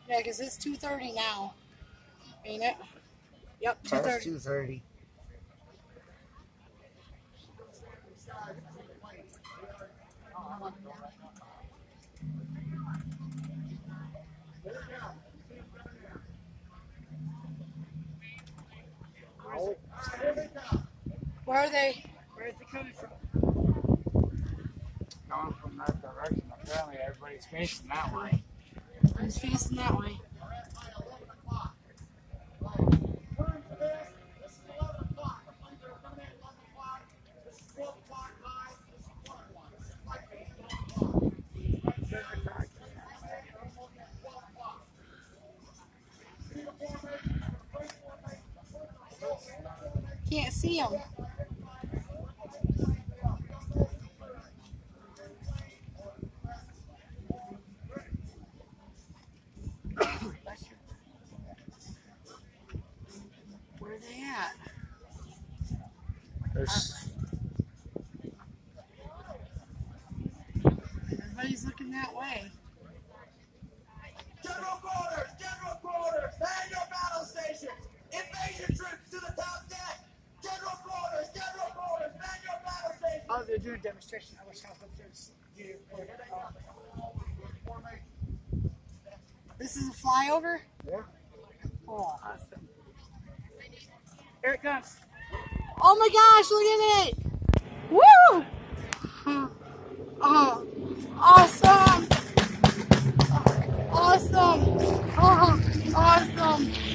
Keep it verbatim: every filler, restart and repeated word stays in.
Yeah, because it's two thirty now. Ain't it? Yep, two thirty. two thirty. Where are they? Where are they coming from? Going from that direction. Apparently everybody's facing that way. It's facing that way. Can't see them. Where are they at? There's, Everybody's looking that way. General quarters! General quarters! Man your battle stations! Invasion troops to the top deck! General quarters! General quarters! Man your battle stations! Oh, they're doing a demonstration. I wish I was there to do it. This is a flyover? yeah. Oh, awesome. Here it comes. Oh my gosh, look at it! Woo! Oh, awesome! Awesome! Oh, awesome!